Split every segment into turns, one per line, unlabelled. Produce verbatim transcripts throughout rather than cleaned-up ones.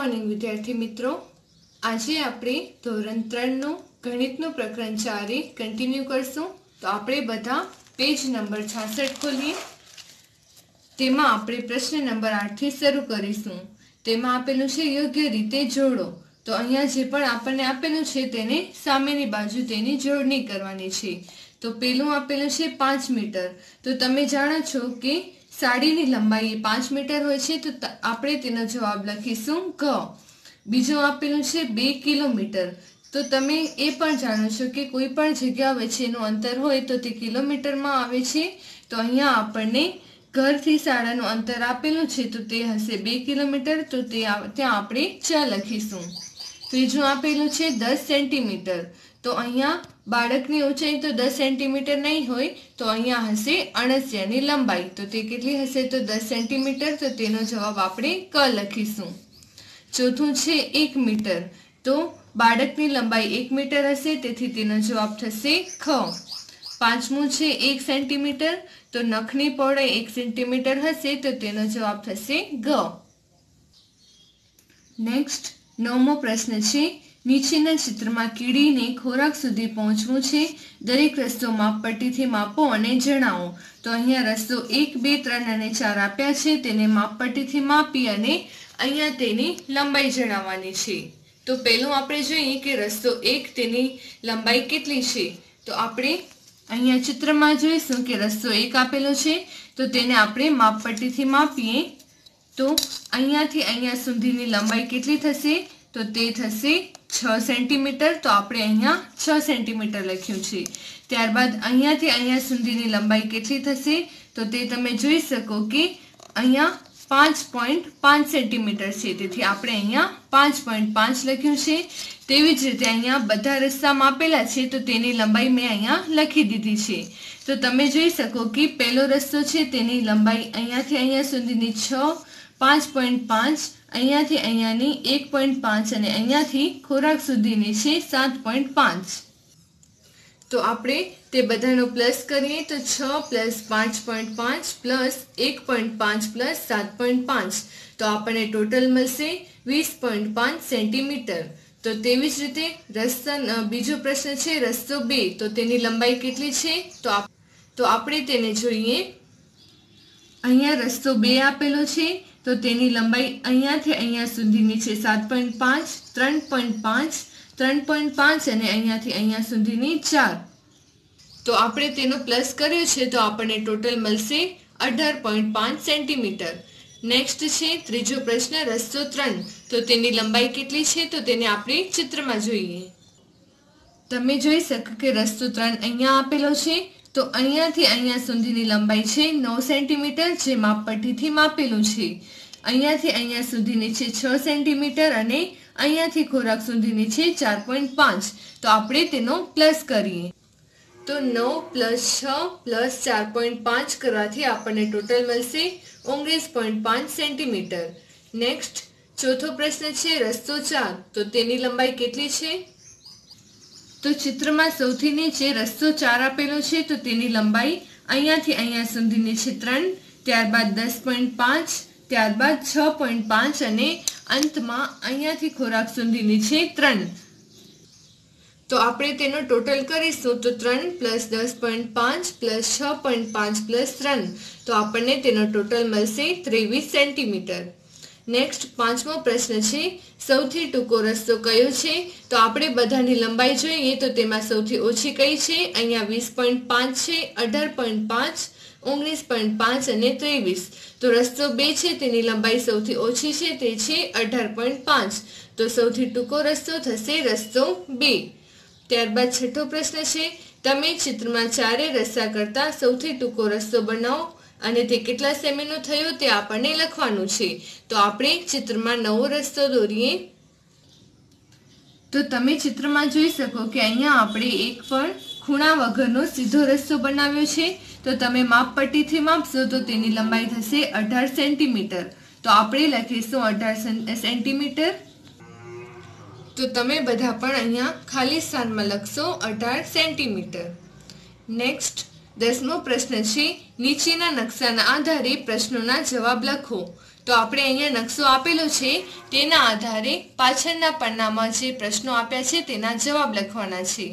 Morning विद्यार्थी मित्रों, आज आपणे धोरण त्रण नु गणितनु प्रकरण चार कंटिन्यू करशुं। तो आपणे बधा पेज नंबर छासठ खोलीए। तेमां आपणे प्रश्न नंबर आठ थी शरू करीशुं। तेमां आपेलुं छे योग्य रीते जोड़ो। तो अहींया जे पण आपणे आपेलुं छे तेने सामेनी बाजू तेनी जोड़नी करवानी छे। तो पेलुं आपेलुं छे पांच मीटर। तो तमे जाणो छो के साड़ीनी लंबाई पांच मीटर होय छे। तो आपणे तेनो जवाब लखीशुं क। बीजो आपेलुं छे बे किलोमीटर। तो तमे ए पण जाणो छो के कोई पण जग्या वच्चेनुं अंतर होय तो ते किलोमीटर में आवे छे। तो अहींया आपणे घर थी शाळानुं अंतर आपेलुं छे तो ते हशे बे किलोमीटर। तो ते त्यां आपणे च लखीशुं। त्रीजुं आपेलुं छे दस सेंटीमीटर। तो अहींया बाळकनी ऊंचाई तो दस सेंटीमीटर नहीं होय तो अहींया हशे अणसियानी लंबाई। तो ते केटली हशे तो दस सेंटीमीटर। तो तेनो जवाब आपणे क लखीशुं। चौथुं छे एक मीटर। तो बाळकनी लंबाई एक मीटर हशे तेथी तेनो जवाब थशे ख। पांचमुं छे एक सेंटीमीटर। तो नखनी पहोळाई एक सेंटीमीटर हशे तो तेनो जवाब थशे ग। नेक्स्ट नवमो प्रश्न छे नीचेना चित्रमां कीડીને ખોરાક સુધી પહોંચવું છે। દરેક રસ્તો માપપટ્ટીથી માપો અને જણાવો। તો અહીંયા રસ્તો એક બે ત્રણ અને ચાર આપ્યા છે તેને માપપટ્ટીથી માપી અને અહીંયા તેની લંબાઈ જણાવવાની છે। તો પહેલું આપણે જોઈએ કે રસ્તો એક તેની લંબાઈ કેટલી છે। તો આપણે અહીંયા ચિત્રમાં જોઈશું કે રસ્તો એક આપેલો છે તો તેને આપણે માપપટ્ટીથી માપીએ તો અહીંયાથી અહીંયા સુધીની લંબાઈ કેટલી થશે तो ते थशे छ सेंटीमीटर। तो आपणे अहींया छ सेंटीमीटर लख्युं छे। त्यारबाद अहींयाथी अहींया सुधीनी लंबाई केटली थशे तो ते तमे जोई शको के अहींया पांच पॉइंट पांच सेंटीमीटर छे। तेथी आपणे अहींया पांच पॉइंट पांच लख्युं छे। तेवी ज रीते अहींया बधा रस्ता मापेला छे तो तेनी लंबाई मैं अहींया लखी दीधी छे। तो तमे जोई शको के पहेलो रस्तो छे तेनी लंबाई अहींयाथी अहींया सुधीनी छ पांच पॉइंट पांच अहींयाथी अहींयानी एक पॉइंट पांच अने अहींयाथी खोराक सुधीनी छे सात पॉइंट पांच। तो आपणे ते बधानो प्लस करीए तो छ प्लस पांच पॉइंट पांच प्लस एक पॉइंट पांच प्लस सात पॉइंट पांच तो आपणे टोटल मळशे वीस पॉइंट पांच सेंटीमीटर। तो तेवी ज रीते रस्ता बीजो प्रश्न छे रस्तो बे। तो तेनी लंबाई केटली छे तो आप तो आपणे तेने जोईए। अहींया रस्तो बे आपेलो छे तो तेनी लंबाई अहींयाथी अहींया सुधीनी छे सात पॉइंट पांच त्रण पॉइंट पांच त्रण पॉइंट पांच अने अहींयाथी अहींया सुधीनी चार। तो आपणे तेनो प्लस कर्यो छे तो आपणे टोटल मळशे अठार पॉइंट पांच सेंटीमीटर। नेक्स्ट छे त्रीजो प्रश्न रस्तो त्रण। तो तेनी लंबाई केटली छे तो तेने आपणे चित्रमां जोईए। तमे जोई शको के रस्तो त्रण अहींया आपेलो छे तो अहींयाथी अहींया सुधीनी लंबाई छे नौ सेंटीमीटर जे मापपट्टीथी मापेલું છે। अहींयाथी अहींया सुधीनी छे छ सेंटीमीटर अने अहींयाथी खोराक सुधीनी छे चार पॉइंट पांच। तो आपणे तेनो प्लस करीए तो नौ प्लस छ प्लस चार पॉइंट पांच करवाथी आपणे टोटल मळशे ओगणीस पॉइंट पांच सेंटीमीटर। नेक्स्ट चौथो प्रश्न छे रस्तो चार। तो तेनी लंबाई केटली छे तो चित्रमां सौथी नीचे रस्तो चार आपेलो छे तो तेनी लंबाई अहींयाथी अहींया सुधीनी छे त्रण त्यारबाद दस पॉइंट पांच त्यारबाद छ पॉइंट पांच अने अंतमां अहींयाथी खोराक सुधीनी छे त्रण। तो आपणे तेनो टोटल करीशुं तो त्रण प्लस दस पॉइंट पांच प्लस छ पॉइंट पांच प्लस त्रण तो आपणे तेनो टोटल मळशे तेवीस सेंटीमीटर। नेक्स्ट पांचमो प्रश्न छे सौथी टूंको रस्तो कयो छे। तो आपणे बधानी लंबाई जोईए तो तेमां सौथी ओછી कई छे। अहींया वीस पॉइंट पांच छे अठार पॉइंट पांच ओगणीस पॉइंट पांच अने तेवीस। तो रस्तो बे छे तेनी लंबाई सौथी ओછી छे ते छे अठार पॉइंट पांच। तो सौथी टूंको रस्तो थशे रस्तो बे। त्यारबाद छठो प्रश्न छे तमे चित्रमां चारे रस्ता करता सौथी टूंको रस्तो बनाવો અને તે કેટલા સેમીનો થયો તે આપણને લખવાનું છે। તો આપણે ચિત્રમાં નવો રસ્તો દોરીએ। તો તમે ચિત્રમાં જોઈ શકો કે અહીંયા આપણે એક પણ ખૂણા વગરનો સીધો રસ્તો બનાવ્યો છે। તો તમે માપપટ્ટીથી માપશો તો તેની લંબાઈ થશે અઢાર સેન્ટીમીટર। તો આપણે લખીશું અઢાર સેન્ટીમીટર। તો તમે બધા પણ અહીંયા ખાલી સ્થાનમાં લખશો અઢાર સેન્ટીમીટર। નેક્સ્ટ दसमो प्रश्न छे नीचेना नक्शाना आधारे प्रश्नोना जवाब लखो। तो આપણે અહીંયા નકશો આપેલો છે તેના આધારે પાછળના પન્નામાં જે પ્રશ્નો આપ્યા છે તેના જવાબ લખવાના છે।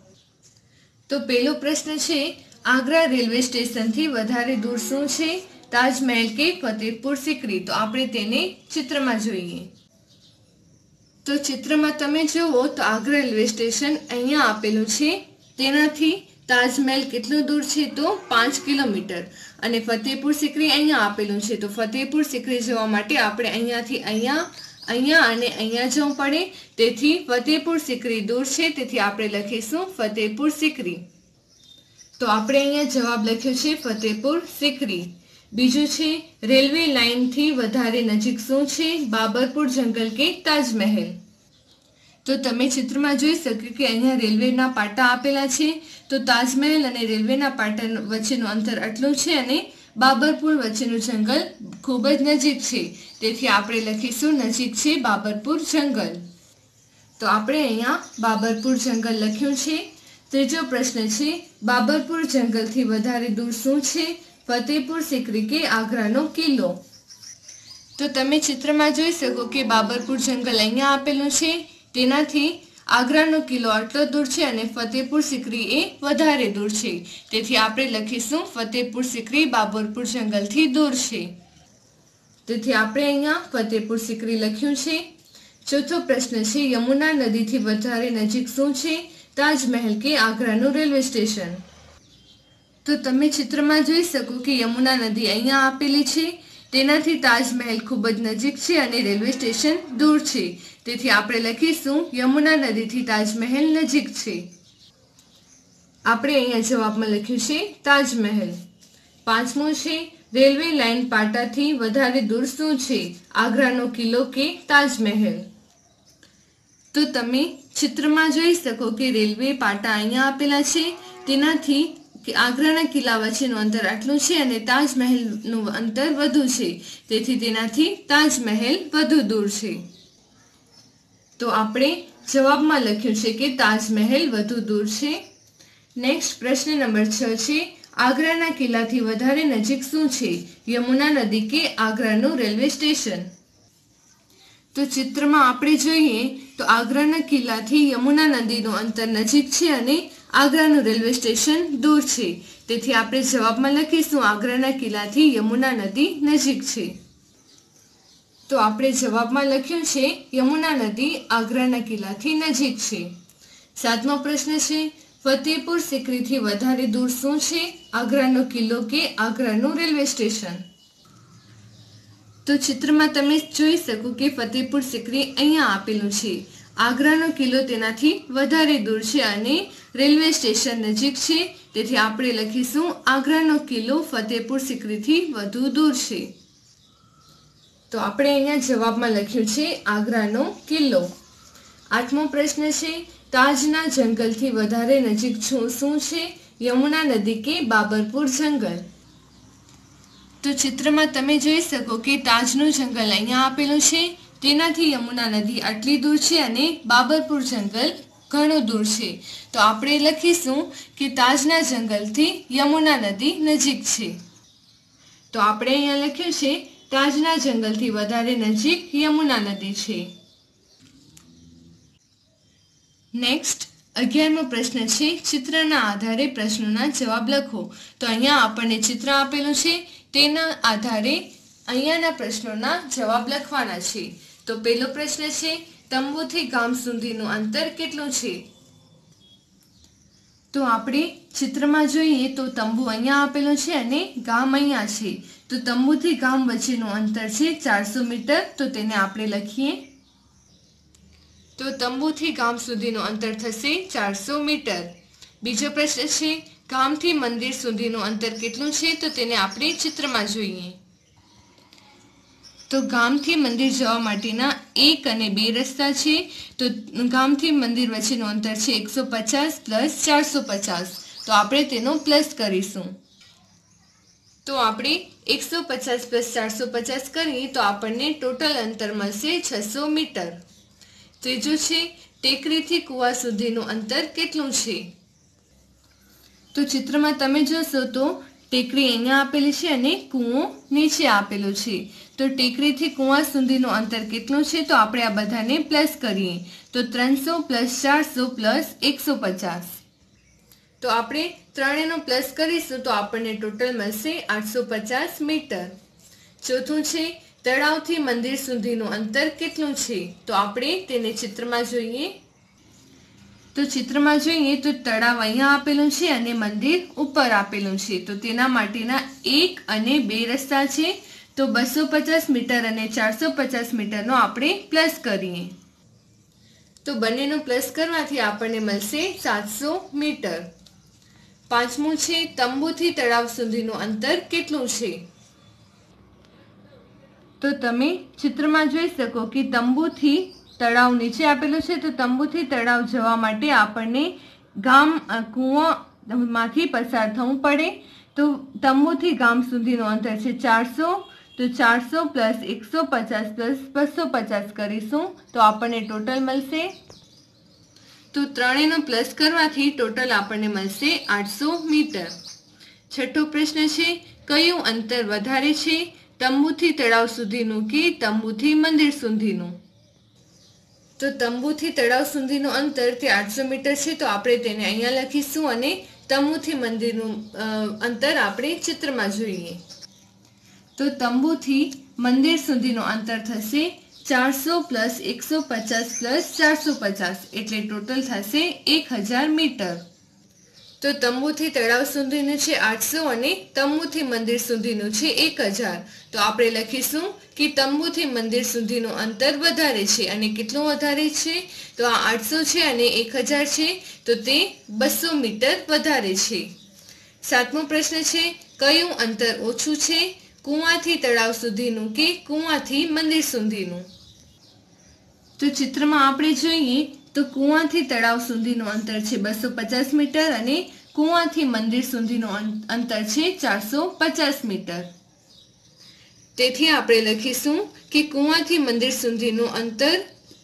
તો પહેલો પ્રશ્ન છે, આગ્રા રેલવે સ્ટેશનથી વધારે દૂર શું છે, તાજમહેલ કે ફતેહપુર સિકરી? તો આપણે તેને ચિત્રમાં જોઈએ। તો ચિત્રમાં તમે જુઓ તો આગ્રા રેલવે સ્ટેશન અહીંયા આપેલું છે, તેનાથી તાજમહેલ કેટલું દૂર છે તો પાંચ કિલોમીટર, અને ફતેહપુર સિકરી અહીંયા આપેલું છે। તો ફતેહપુર સિકરી જવા માટે આપણે અહીંયાથી અહીંયા અહીંયા અને અહીંયા જવું પડે, તેથી ફતેહપુર સિકરી દૂર છે, તેથી આપણે લખીશું ફતેહપુર સિકરી। તો આપણે અહીંયા જવાબ લખ્યો છે ફતેહપુર સિકરી। બીજું છે, રેલવે લાઇનથી વધારે નજીક શું છે, બાબરપુર જંગલ કે તાજમહેલ? તો તમે ચિત્રમાં જોઈ શકો કે અહીંયા રેલવેના પાટા આપેલા છે, તો તાજમહેલ અને રેલવેના પાટા વચ્ચેનું અંતર આટલું છે અને બાબરપુર વચ્ચેનું જંગલ ખૂબ જ નજીક છે, તેથી આપણે લખીશું નજીક છે બાબરપુર જંગલ। તો આપણે અહીંયા બાબરપુર જંગલ લખ્યું છે। ત્રીજો પ્રશ્ન છે, બાબરપુર જંગલથી વધારે દૂર શું છે, ફતેહપુર સિકરી કે આગ્રાનો કિલ્લો? તો તમે ચિત્રમાં જોઈ શકો કે બાબરપુર જંગલ અહીંયા આપેલું છે, તેનાથી આગ્રાનો કિલ્લો આટલો દૂર છે અને ફતેહપુર સિકરી એ વધારે દૂર છે, તેથી આપણે લખીશું ફતેહપુર સિકરી બાબરપુર જંગલથી દૂર છે, તેથી આપણે અહીંયા ફતેહપુર સિકરી લખ્યું છે। ચોથો પ્રશ્ન છે, યમુના નદીથી વધારે નજીક શું છે, તાજમહેલ કે આગ્રાનું રેલવે સ્ટેશન? તો તમે ચિત્રમાં જોઈ શકો કે યમુના નદી અહીંયા આપેલી છે, તેનાથી તાજમહેલ ખૂબ જ નજીક છે અને રેલવે સ્ટેશન દૂર છે, તેથી આપણે લખીશું યમુના નદીથી તાજમહેલ નજીક છે। આપણે અહીંયા જવાબમાં લખ્યું છે તાજમહેલ। પાંચમું છે, રેલવે લાઇન પાટાથી વધારે દૂર શું છે, આગ્રાનો કિલ્લો કે તાજમહેલ? તો તમે ચિત્રમાં જોઈ શકો કે રેલવે પાટા અહીંયા આપેલા છે, તેનાથી કે આગ્રાના કિલ્લા વચ્ચેનું અંતર આટલું છે અને તાજમહેલનું અંતર વધુ છે, તેથી તેનાથી તાજમહેલ વધુ દૂર છે। તો આપણે જવાબમાં લખ્યું છે કે તાજમહેલ વધુ દૂર છે। નેક્સ્ટ પ્રશ્ન નંબર છ છે, આગ્રાના કિલ્લાથી વધારે નજીક શું છે, યમુના નદી કે આગ્રાનું રેલવે સ્ટેશન? તો ચિત્રમાં આપણે જોઈએ તો આગ્રાના કિલ્લાથી યમુના નદીનું અંતર નજીક છે અને આગ્રાનું રેલવે સ્ટેશન દૂર છે, તેથી આપણે જવાબમાં લખીશું આગ્રાના કિલ્લાથી યમુના નદી નજીક છે। તો આપણે જવાબમાં લખ્યું છે યમુના નદી આગ્રાના કિલ્લાથી નજીક છે। સાતમો પ્રશ્ન છે, ફતેહપુર સિકરીથી વધારે દૂર શું છે, આગ્રાનો કિલ્લો કે આગ્રાનું રેલવે સ્ટેશન? તો ચિત્રમાં તમે જોઈ શકો કે ફતેહપુર સિકરી અહીંયા આપેલું છે, આગ્રાનો કિલ્લો તેનાથી વધારે દૂર છે અને રેલવે સ્ટેશન નજીક છે, તેથી આપણે લખીશું આગ્રાનો કિલ્લો ફતેહપુર સિકરીથી વધુ દૂર છે। તો આપણે અહીંયા જવાબમાં લખ્યું છે આગ્રાનો કિલ્લો। આઠમો પ્રશ્ન છે, તાજના જંગલથી વધારે નજીક શું છે, યમુના નદી કે બાબરપુર જંગલ? તો ચિત્રમાં તમે જોઈ શકો કે તાજનું જંગલ અહીંયા આપેલું છે, તેનાથી યમુના નદી આટલી દૂર છે અને બાબરપુર જંગલ ઘણું દૂર છે, તો આપણે લખીશું કે તાજના જંગલથી યમુના નદી નજીક છે। તો આપણે અહીંયા લખ્યું છે તાજના જંગલથી વધારે નજીક યમુના નદી છે। નેક્સ્ટ અગિયારમો પ્રશ્ન છે, ચિત્રના આધારે પ્રશ્નોના જવાબ લખો। તો અહીંયા આપણને ચિત્ર આપેલું છે, તેના આધારે અહીંયાના પ્રશ્નોના જવાબ લખવાના છે। તો પહેલો પ્રશ્ન છે, તંબુથી ગામ સુધીનું અંતર કેટલું છે? તો આપણે ચિત્રમાં જોઈએ તો તંબુ અહીંયા આપેલું છે અને ગામ અહીંયા છે, તો તંબુથી ગામ વચ્ચેનું અંતર છે ચારસો મીટર, તો તેને આપણે લખીએ। તો તંબુથી ગામ સુધીનું અંતર થશે ચારસો મીટર। બીજો પ્રશ્ન છે, ગામથી મંદિર સુધીનું અંતર કેટલું છે? તો તેને આપણે ચિત્રમાં જોઈએ। તો ગામથી મંદિર જવા માટેના એક અને બે રસ્તા છે, તો ગામથી મંદિર વચ્ચેનું અંતર છે એકસો પચાસ પ્લસ ચારસો પચાસ, તો આપણે તેનો પ્લસ કરીશું। તો આપણે એકસો પચાસ પ્લસ ચારસો પચાસ કરીએ તો આપણને ટોટલ અંતર મળશે છસો મીટર। ત્રીજું છે, ટેકરીથી કુવા સુધીનું અંતર કેટલું છે? તો ચિત્રમાં તમે જોશો તો ટેકરી અહીંયા આપેલી છે અને કૂવો નીચે આપેલો છે. તો ટેકરીથી કૂવા સુધીનું અંતર કેટલું છે? તો આપણે આ બધાને પ્લસ કરીએ. તો ત્રણસો પ્લસ ચારસો પ્લસ એકસો પચાસ. તો આપણે ત્રણેયનો પ્લસ કરીશું તો આપણને ટોટલ મળશે આઠસો પચાસ મીટર. ચોથું છે તળાવથી મંદિર સુધીનું અંતર કેટલું છે? તો આપણે તેને ચિત્રમાં જોઈએ. તો ચિત્રમાં જોઈએ તો તળાવ અહીંયા આપેલું છે અને મંદિર ઉપર આપેલું છે. તો તેના માટેના એક અને બે રસ્તા છે. તો બસો પચાસ મીટર અને ચારસો પચાસ મીટરનો આપણે પ્લસ કરીએ. તો બંનેનો પ્લસ કરવાથી આપણને મળશે સાતસો મીટર. પાંચમું છે તંબુથી તળાવ સુધીનું અંતર કેટલું છે? તો તમે ચિત્રમાં જોઈ શકો કે તંબુથી તળાવ નીચે આપેલું છે. તો તંબુથી તળાવ જવા માટે આપણને ગામ કૂવામાંથી પસાર થવું પડે. તો તંબુથી ગામ સુધીનું અંતર છે ચારસો. તો ચારસો પ્લસ એકસો પચાસ પ્લસ બસો પચાસ કરીશું તો આપણને ટોટલ મળશે. તો ત્રણેયનો પ્લસ કરવાથી ટોટલ આપણને મળશે આઠસો મીટર. છઠ્ઠો પ્રશ્ન છે કયું અંતર વધારે છે? તંબુથી તળાવ સુધીનું કે તંબુથી મંદિર સુધીનું? તો તંબુથી તળાવ સુધીનું અંતર તે આઠસો મીટર છે. તો આપણે તેને અહીંયા લખીશું અને તંબુથી મંદિરનું અંતર આપણે ચિત્રમાં જોઈએ. તો તંબુથી મંદિર સુધીનું અંતર થશે ચારસો પ્લસ એકસો પચાસ પ્લસ ચારસો પચાસ એટલે ટોટલ થશે એક હજાર મીટર. તો તંબુથી તળાવ સુધીનું છે આઠસો અને તંબુથી મંદિર સુધીનું છે એક હજાર. તો આપણે લખીશું કે તંબુથી મંદિર સુધીનું અંતર વધારે છે. અને કેટલું વધારે છે? તો આ આઠસો છે અને એક હજાર છે. તો તે બસો મીટર વધારે છે. સાતમો પ્રશ્ન છે કયું અંતર ઓછું છે? કૂવાથી તળાવ સુધીનું કે કૂવાથી મંદિર સુધીનું? તો ચિત્રમાં આપણે જોઈએ તો કૂવાથી તળાવ સુધીનું અંતર છે બસો પચાસ મીટર અને કૂવાથી મંદિર સુધીનું અંતર છે ચારસો પચાસ મીટર. તેથી આપણે લખીશું કે કૂવાથી મંદિર સુધીનું અંતર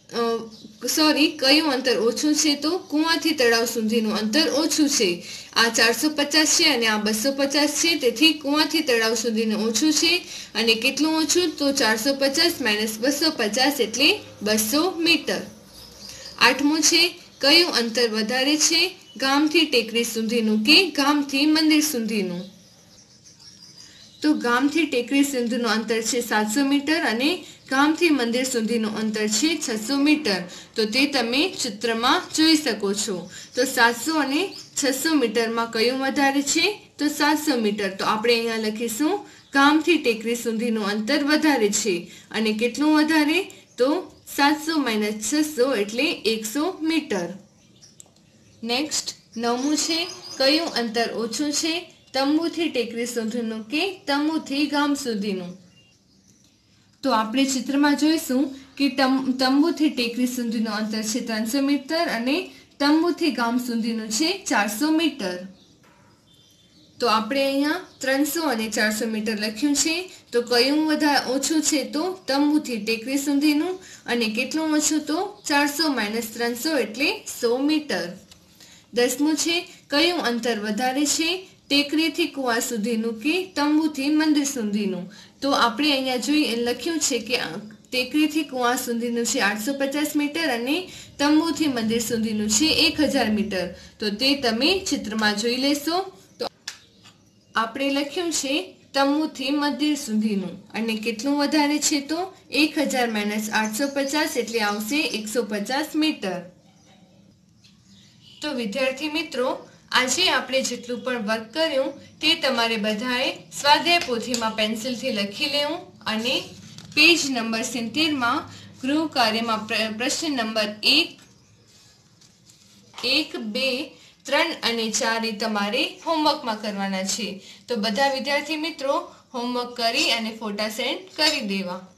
સોરી કયું અંતર ઓછું છે? તો કૂવાથી તળાવ સુધીનું અંતર ઓછું છે. આ ચારસો પચાસ છે અને આ બસો પચાસ છે. તેથી કૂવાથી તળાવ સુધીનું ઓછું છે. અને કેટલું ઓછું? તો ચારસો પચાસ માઇનસ બસો પચાસ એટલે બસો મીટર. આઠમું છે કયું અંતર વધારે છે? ગામથી ટેકરી સુધીનું કે ગામથી મંદિર સુધીનું? તો ગામથી ટેકરી સુધીનું અંતર છે સાતસો મીટર અને ગામથી મંદિર સુધીનું અંતર છે છસો મીટર. તો તે તમે ચિત્રમાં જોઈ શકો છો. તો સાતસો અને છસો મીટરમાં કયું વધારે છે? તો સાતસો મીટર. તો આપણે અહીંયા લખીશું ગામથી ટેકરી સુધીનું અંતર વધારે છે. અને કેટલું વધારે? તો સાતસો માઇનસ છસો એટલે એકસો મીટર. નેક્સ્ટ નવમું છે કયું અંતર ઓછું છે? તંબુથી ટેકરી સુધીનું કે તંબુથી ગામ સુધીનું? તો આપણે ચિત્રમાં જોઈશું કે તંબુથી ટેકરી સુધીનું અંતર છે ત્રણસો મીટર અને તંબુથી ગામ સુધીનું છે ચારસો મીટર. તો આપણે અહીંયા ત્રણસો અને ચારસો મીટર લખ્યું છે. તો કયું વધારે ઓછું છે? તો તંબુથી ટેકરી સુધીનું. અને કેટલું ઓછું? તો ચારસો માઇનસ ત્રણસો એટલે સો મીટર. દસમું છે કયું અંતર વધારે છે? ટેકરીથી કુવા સુધીનું કે તંબુથી મંદિર સુધીનું? તો આપણે અહીંયા જોઈ લખ્યું છે કે ટેકરીથી કુવા સુધીનું છે આઠસો પચાસ મીટર અને તંબુથી મંદિર સુધીનું છે એક હજાર મીટર. તો તે તમે ચિત્રમાં જોઈ લેશો. તો આપણે લખ્યું છે તંબુથી મંદિર સુધીનું. અને કેટલું વધારે છે? તો એક હજાર માઇનસ આઠસો પચાસ એટલે આવશે એકસો પચાસ મીટર. તો વિદ્યાર્થી મિત્રો આજે આપણે જેટલું પણ વર્ક કર્યું તે તમારે બધાએ સ્વાધ્યાય પોથીમાં પેન્સિલથી લખી લેવું અને પેજ નંબર સિત્તેરમાં ગૃહ કાર્યમાં પ્રશ્ન નંબર એક એક બે ત્રણ અને ચાર એ તમારે હોમવર્કમાં કરવાના છે. તો બધા વિદ્યાર્થી મિત્રો હોમવર્ક કરી અને ફોટા સેન્ડ કરી દેવા.